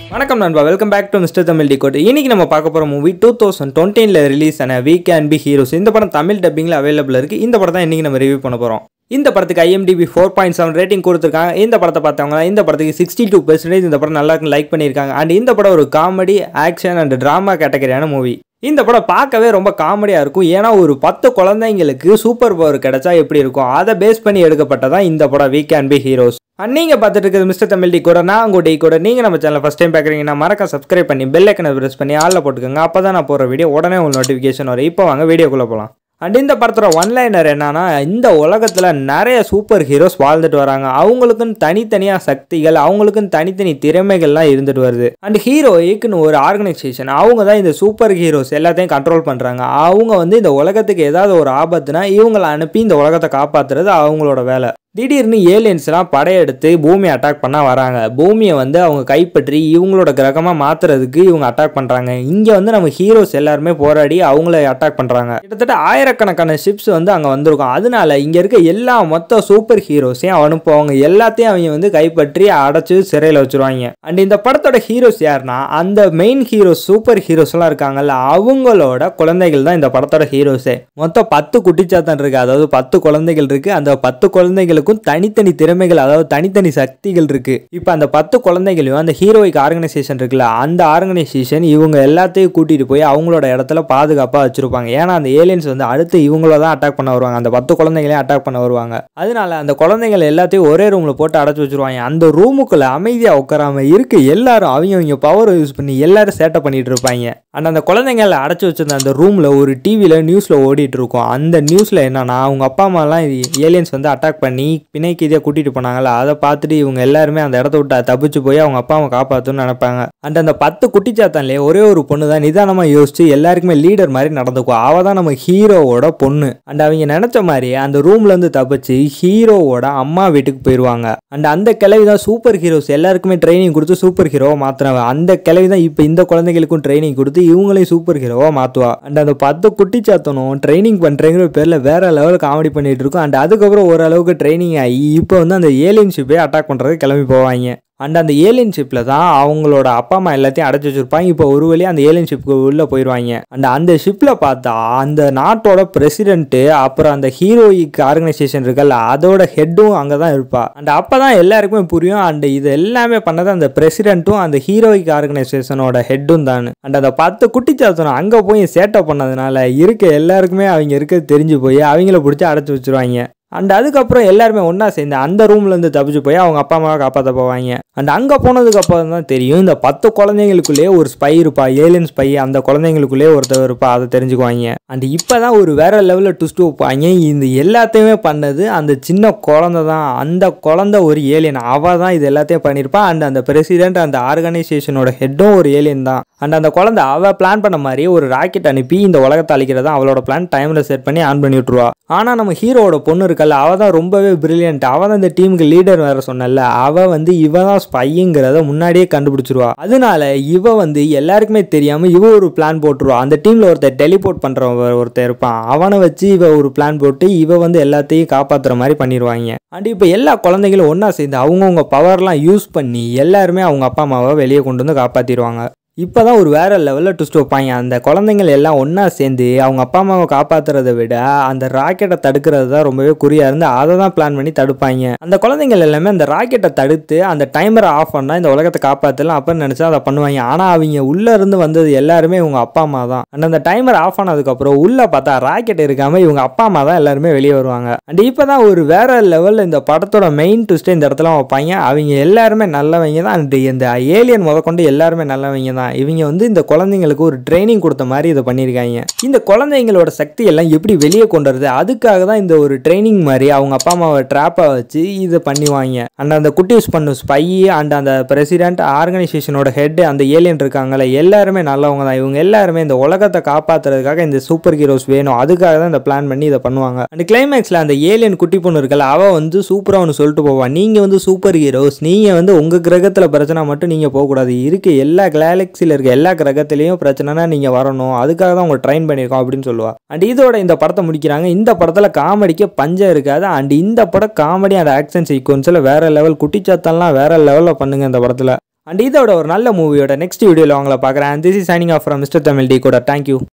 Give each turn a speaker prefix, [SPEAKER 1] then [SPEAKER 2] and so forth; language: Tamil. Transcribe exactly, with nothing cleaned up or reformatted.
[SPEAKER 1] வணக்கம் நண்பா, welcome back to mister Tamildecoder. இன்னைக்கு நம்ம பார்க்க போற மூவி டூ தௌசண்ட் டுவெண்ட்டில ரிலீஸ் ஆன We Can Be Heroes. இந்த படம் தமிழ் டப்பிங்ல அவைலபிள் இருக்கு. இந்த படத்தை தான் இன்னைக்கு நம்ம ரிவ்யூ பண்ண போறோம். இந்த படத்துக்கு I M D B four point seven rating கொடுத்துருக்காங்க. இந்த படத்தை பார்த்தவங்க இந்த படத்துக்கு சிக்ஸ்டி டூ பர்சன்டேஜ் இந்த படம் நல்லா இருக்கு லைக் பண்ணியிருக்காங்க. அண்ட் இந்த படம் ஒரு காமெடி, ஆக்ஷன் அண்ட் டிராமா கேட்டகரியான மூவி. இந்த படம் பார்க்கவே ரொம்ப காமெடியாக இருக்கும். ஏன்னா ஒரு பத்து குழந்தைங்களுக்கு சூப்பர் பவர் கிடைச்சா எப்படி இருக்கும், அதை பேஸ் பண்ணி எடுக்கப்பட்டதான் இந்த படம் We Can Be Heroes. And நீங்கள் பார்த்துட்டு இருக்கிறது மிஸ்டர் Tamildecoder. நான் உங்கள் டீகோடர். நீங்கள் நம்ம சேனல் ஃபஸ்ட் டைம் பார்க்குறீங்கன்னா மறக்க சப்ஸ்கிரைப் பண்ணி பெல் ஐக்கனை ப்ரெஸ் பண்ணி ஆளில் போட்டுக்கோங்க. அப்போ தான் நான் போகிற வீடியோ உடனே உங்களுக்கு நோட்டிஃபிகேஷன் வரும். இப்போ வாங்க வீடியோக்குள்ளே போகலாம். அண்ட் இந்த படத்தோட ஒன்லைனர் என்னன்னா, இந்த உலகத்தில் நிறைய சூப்பர் ஹீரோஸ் வாழ்ந்துட்டு வராங்க. அவங்களுக்குன்னு தனித்தனியாக சக்திகள், அவங்களுக்குன்னு தனித்தனி திறமைகள்லாம் இருந்துட்டு வருது. அண்ட் ஹீரோயிக்குன்னு ஒரு ஆர்கனைசேஷன், அவங்க தான் இந்த சூப்பர் ஹீரோஸ் எல்லாத்தையும் கண்ட்ரோல் பண்ணுறாங்க. அவங்க வந்து இந்த உலகத்துக்கு ஏதாவது ஒரு ஆபத்துனா இவங்களை அனுப்பி இந்த உலகத்தை காப்பாற்றுறது அவங்களோட வேலை. திடீர்னு ஏலியன்ஸ்லாம் படையெடுத்து பூமியை அட்டாக் பண்ண வராங்க. பூமியை வந்து அவங்க கைப்பற்றி இவங்களோட கிரகமாக மாற்றுறதுக்கு இவங்க அட்டாக் பண்ணுறாங்க. இங்கே வந்து நம்ம ஹீரோஸ் எல்லாருமே போராடி அவங்கள அட்டாக் பண்ணுறாங்க. கிட்டத்தட்ட ஆயிரக்கணக்கான ஷிப்ஸ் வந்து அங்கே வந்திருக்கும். அதனால இங்கே இருக்க எல்லா மொத்த சூப்பர் ஹீரோஸையும் அனுப்புவாங்க. எல்லாத்தையும் அவங்க வந்து கைப்பற்றி அடைச்சி சிறையில் வச்சுருவாங்க. அண்ட் இந்த படத்தோட ஹீரோஸ் யாருன்னா, அந்த மெயின் ஹீரோஸ் சூப்பர் ஹீரோஸ்லாம் இருக்காங்கல்ல, அவங்களோட குழந்தைகள் தான் இந்த படத்தோட ஹீரோஸே. மொத்தம் பத்து குட்டிச்சாத்தான் இருக்குது. அதாவது பத்து குழந்தைகள் இருக்குது. அந்த பத்து குழந்தைகளுக்கு தனித்தனி திறமைகள், அதாவது தனித்தனி சக்திகள் இருக்கு. இப்ப அந்த பத்து குழந்தைகளையும் அந்த ஹீரோயிக் ஆர்கனைசேஷன் இருக்குல்ல, அந்த ஆர்கனைசேஷன் இவங்க எல்லாத்தையும் கூட்டிட்டு போய் அவங்களோட இடத்துல பாதுகாப்பா வச்சிருப்பாங்க. ஏன்னா அந்த ஏலியன்ஸ் வந்து அடுத்து இவங்கள தான் அட்டாக் பண்ண வருவாங்க. அந்த பத்து குழந்தைகளையும் அட்டாக் பண்ண வருவாங்க. அதனால அந்த குழந்தைகள் எல்லாத்தையும் ஒரே ரூம்ல போட்டு அடைச்சு வச்சிருவாங்க. அந்த ரூமுக்குள்ள அமைதியா உட்காராம இருக்கு எல்லாரும் அவங்க அவங்க பவர் யூஸ் பண்ணி எல்லாரும் சேட்டை பண்ணிட்டு இருப்பாங்க. அண்ட் அந்த குழந்தைங்களை அடைச்சு வச்சிருந்த அந்த ரூம்ல ஒரு டிவில நியூஸ்ல ஓடிட்டு இருக்கும். அந்த நியூஸ்ல என்னன்னா, அவங்க அப்பா அம்மா எல்லாம் ஏலியன்ஸ் வந்து அட்டாக் பண்ணி பிணைக்கு இதையா கூட்டிட்டு போனாங்கல்ல, அதை பார்த்துட்டு இவங்க எல்லாருமே அந்த இடத்த விட்டு தப்பிச்சு போய் அவங்க அப்பா அம்மா காப்பாற்றணும்னு நினைப்பாங்க. அண்ட் அந்த பத்து குட்டிச்சாத்தான்லேயே ஒரே ஒரு பொண்ணு தான் நிதானமா யோசிச்சு எல்லாருக்குமே லீடர் மாதிரி நடந்துக்குவா. அவ தான் நம்ம ஹீரோவோட பொண்ணு. அண்ட் அவங்க நினைச்ச மாதிரி அந்த ரூம்ல இருந்து தப்பிச்சு ஹீரோவோட அம்மா வீட்டுக்கு போயிடுவாங்க. அண்ட் அந்த கிழவி தான் சூப்பர் ஹீரோஸ் எல்லாருக்குமே ட்ரைனிங் கொடுத்து சூப்பர் ஹீரோவா மாத்தினவ. அந்த கிழவி தான் இப்போ இந்த குழந்தைகளுக்கும் ட்ரைனிங் கொடுத்து இவங்களையும் சூப்பர் ஹீரோவா மாத்துவா. அண்ட் அந்த பத்து குட்டிச்சாத்தனும் ட்ரைனிங் பண்றேங்கிற பேர்ல வேற லெவல் காமெடி பண்ணிட்டு இருக்கும். அண்ட் அதுக்கப்புறம் ஓரளவுக்கு ட்ரைனிங் ஆகி இப்போ வந்து அந்த ஏலியன் ஷிப்பை அட்டாக் பண்ணுறதுக்கு கிளம்பி போவாங்க. அண்ட் அந்த ஏலியன் ஷிப்பில் தான் அவங்களோட அப்பா அம்மா எல்லாத்தையும் அடைச்சி வச்சிருப்பாங்க. இப்போ ஒரு வழியாக அந்த ஏலியன் ஷிப்புக்கு உள்ளே போயிடுவாங்க. அண்ட் அந்த ஷிப்பில் பார்த்தா அந்த நாட்டோட பிரசிடென்ட்டு, அப்புறம் அந்த ஹீரோயிக் ஆர்கனைசேஷன் இருக்குல்ல, அதோட ஹெட்டும் அங்கே தான் இருப்பா. அண்ட் அப்போ தான் எல்லாருக்குமே புரியும், அண்ட் இது எல்லாமே பண்ணது அந்த பிரசிடென்ட்டும் அந்த ஹீரோயிக் ஆர்கனைசேஷனோட ஹெட்டும் தான். அண்ட் அந்த பத்து குட்டிச்சாத்தனம் அங்கே போய் சேட்டை பண்ணதுனால இருக்க எல்லாருக்குமே அவங்க இருக்க தெரிஞ்சு போய் அவங்கள பிடிச்சி அடைச்சி வச்சிருவாங்க. அண்ட் அதுக்கப்புறம் எல்லாருமே ஒன்றா சேர்ந்து அந்த ரூம்லேருந்து தப்பிச்சு போய் அவங்க அப்பா அம்மாவை காப்பாற்ற போவாங்க. அண்ட் அங்கே போனதுக்கு அப்புறம் தான் தெரியும், இந்த பத்து குழந்தைங்களுக்குள்ளேயே ஒரு ஸ்பை இருப்பா, ஏலியன் ஸ்பை. அந்த குழந்தைங்களுக்குள்ளேயே ஒருத்தர் இருப்பா, அதை தெரிஞ்சுக்குவாங்க. அண்ட் இப்போ தான் ஒரு வேற லெவலில் ட்விஸ்ட் வைப்பாங்க. இந்த எல்லாத்தையுமே பண்ணது அந்த சின்ன குழந்தை தான். அந்த குழந்தை ஒரு ஏலியன், அவள் தான் இது எல்லாத்தையும் பண்ணியிருப்பா. அண்ட் அந்த பிரசிடென்ட், அந்த ஆர்கனைசேஷனோட ஹெட்டும் ஒரு ஏலியன் தான். அண்ட் அந்த குழந்தை அவள் பிளான் பண்ண மாதிரி ஒரு ராக்கெட் அனுப்பி இந்த உலகத்தை அழிக்கிறதா அவளோட பிளான் டைமில் செட் பண்ணி ஆன் பண்ணி விட்டுருவா. ஆனால் நம்ம ஹீரோவோட பொண்ணு இருக்கல்ல, அவள் தான் ரொம்பவே பிரில்லியன்ட். அவள் தான் இந்த டீமுக்கு லீடர் வேற சொன்னல, அவள் வந்து இவ தான் ஸ்பைங்கிறத முன்னாடியே கண்டுபிடிச்சிருவா. அதனால இவ வந்து எல்லாருக்குமே தெரியாமல் இவ ஒரு பிளான் போட்டுருவா. அந்த டீமில் ஒருத்தர் டெலிபோர்ட் பண்ணுறவன் ஒருத்தர் இருப்பான், அவனை வச்சு இவ ஒரு பிளான் போட்டு இவ வந்து எல்லாத்தையும் காப்பாற்றுற மாதிரி பண்ணிடுவாங்க. அண்ட் இப்போ எல்லா குழந்தைகளும் ஒன்றா சேர்ந்து அவங்கவுங்க பவர்லாம் யூஸ் பண்ணி எல்லாருமே அவங்க அப்பா அம்மாவை வெளியே கொண்டு வந்து காப்பாற்றிடுவாங்க. இப்போ தான் ஒரு வேற லெவலில் ட்விஸ்ட் வைப்பாங்க. அந்த குழந்தைங்கள் எல்லாம் ஒன்றா சேர்ந்து அவங்க அப்பா அம்மாவை காப்பாற்றுறதை விட அந்த ராக்கெட்டை தடுக்கிறது தான் ரொம்பவே குறியாக இருந்து அதை தான் பிளான் பண்ணி தடுப்பாங்க. அந்த குழந்தைங்கள் எல்லாமே அந்த ராக்கெட்டை தடுத்து அந்த டைமரை ஆஃப் பண்ணால் இந்த உலகத்தை காப்பாற்றலாம் அப்படின்னு நினச்சா அதை பண்ணுவாங்க. ஆனால் அவங்க உள்ளே இருந்து வந்தது எல்லாருமே இவங்க அப்பா அம்மா தான். அண்ட் அந்த டைமர் ஆஃப் ஆனதுக்கப்புறம் உள்ளே பார்த்தா ராக்கெட் இருக்காமல் இவங்க அப்பா அம்மா தான் எல்லாருமே வெளியே வருவாங்க. அண்ட் இப்போ தான் ஒரு வேற லெவலில் இந்த படத்தோட மெயின் ட்விஸ்ட்டை இந்த இடத்துல வைப்பாங்க. அவங்க எல்லாருமே நல்லவங்க தான். அண்ட் இந்த ஏலியன் முதற்கொண்டு எல்லாருமே நல்லவங்க தான். இவங்க வந்து இந்த குழந்தைங்களுக்கு ஒரு ட்ரைனிங் கொடுத்த மாதிரி இதை பண்ணியிருக்காங்க. இந்த குழந்தைங்களோட சக்தி எல்லாம் எப்படி வெளியே கொண்டு வருது, அதுக்காக தான் இந்த ஒரு ட்ரைனிங் மாதிரி அவங்க அப்பா அம்மாவை ட்ராப்பாக வச்சு இதை பண்ணிவாங்க. அண்ட் அந்த குட்டீஸ் பண்ணு ஸ்பை அண்ட் அந்த பிரசிடென்ட் ஆர்கனைசேஷனோட ஹெட் அந்த ஏலியன் இருக்காங்கல்ல, எல்லாருமே நல்லவங்க தான். இவங்க எல்லாருமே இந்த உலகத்தை காப்பாற்றுறதுக்காக இந்த சூப்பர் ஹீரோஸ் வேணும், அதுக்காக தான் இந்த பிளான் பண்ணி இதை பண்ணுவாங்க. அண்ட் கிளைமேக்ஸில் அந்த ஏலியன் குட்டி பொண்ணு இருக்கல, அவள் வந்து சூப்பராக ஒன்று சொல்லிட்டு போவான், நீங்கள் வந்து சூப்பர் ஹீரோஸ், நீங்கள் வந்து உங்கள் கிரகத்தில் பிரச்சனை மட்டும் நீங்கள் போகக்கூடாது, இருக்க எல்லா கேலக்சியில் இருக்க எல்லா கிரகத்திலையும் பிரச்சனைனா நீங்கள் வரணும், அதுக்காக தான் உங்களை ட்ரைன் பண்ணியிருக்கோம் அப்படின்னு சொல்லுவா. அண்ட் இதோட இந்த படத்தை முடிக்கிறாங்க. இந்த படத்தில் காமெடிக்கு பஞ்சம் இருக்காது. அண்ட் இந்த படம் காமெடி அண்ட் ஆக்ஷன் சீக்வன்ஸில் வேற லெவல், குட்டிச்சாத்தெல்லாம் வேற லெவலில் பண்ணுங்க இந்த படத்தில். அண்ட் இதோட ஒரு நல்ல மூவியோட நெக்ஸ்ட் வீடியோவில் அவங்கள பார்க்குறேன். This is signing off from mister Tamil decoder. Thank you.